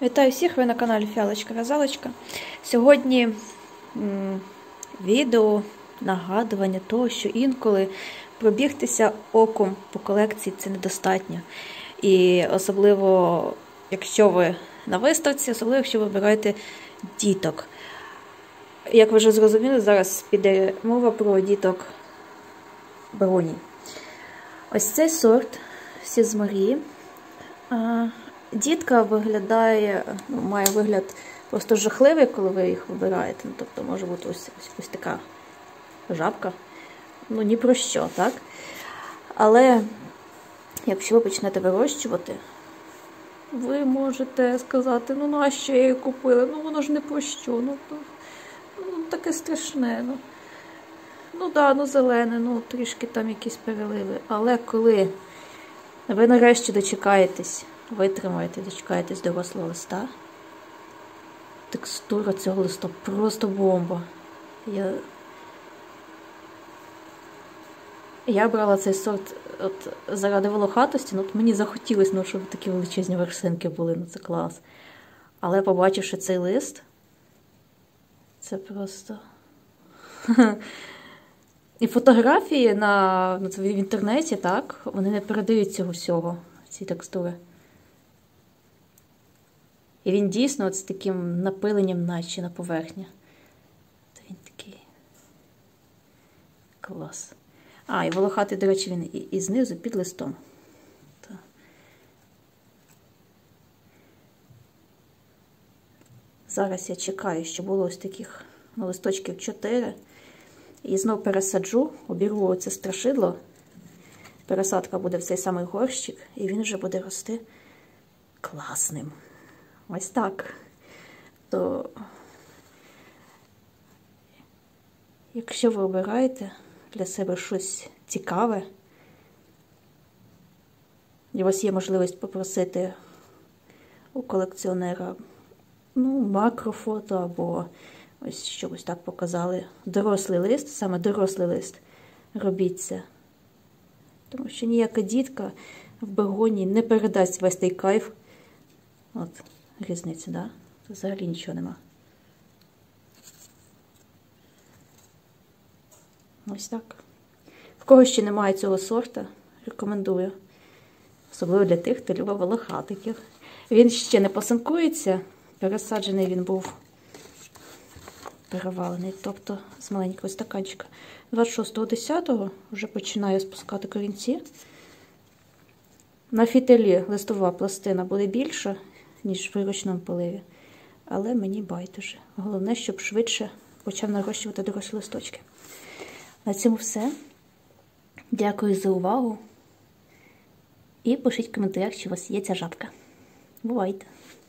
Вітаю всіх, ви на каналі Фіалочка-В'язалочка. Сьогодні відео нагадування того, що інколи пробігтися оком по колекції це недостатньо. І особливо, якщо ви на виставці, особливо, якщо ви вибираєте діток. Як ви вже зрозуміли, зараз піде мова про діток Броні. Ось цей сорт Сізмарі. Дітка виглядає, має вигляд просто жахливий, коли ви їх вибираєте. Тобто може бути ось така жабка. Ні про що, так? Але якщо ви почнете вирощувати, ви можете сказати, нащо я її купила? Воно ж не про що. Таке страшне. Зелене, трішки там якісь переливи. Але коли ви нарешті дочекаєтесь, витримаєте, дочекаєтесь дорослого листа, текстура цього листа просто бомба. Я брала цей сорт заради волохатості, мені захотілося, щоб такі величезні вершинки були, це клас. Але побачивши цей лист, це просто... І фотографії в інтернеті, так, вони не передають цього всього, ці текстури. І він дійсно з таким напиленням, наче на поверхні. Він такий клас. І волохатий, до речі, він і знизу під листом. Зараз я чекаю, щоб було ось таких листочків 4. І знов пересаджу, обірву оце страшидло. Пересадка буде в цей самий горщик, і він вже буде рости класним. Ось так. То, якщо ви обираєте для себе щось цікаве, і у вас є можливість попросити у колекціонера макрофото або ось щось так показали. Дорослий лист, саме дорослий лист, робіть це. Тому що ніяка дітка в Бегонії не передасть весь той кайф. От, різниця, да? Тут взагалі нічого нема. Ось так. В кого ще немає цього сорта, рекомендую. Особливо для тих, хто любить волохатиків. Він ще не посинкується, пересаджений він був перевалений, тобто з маленького стаканчика. 26.10 вже починаю спускати корінці. На фітилі листова пластина буде більша, ніж в ручному поливі, але мені байдуже. Головне, щоб швидше почав нарощувати дорослі листочки. На цьому все. Дякую за увагу. І пишіть в коментарях, чи у вас є ця жабка. Бувайте!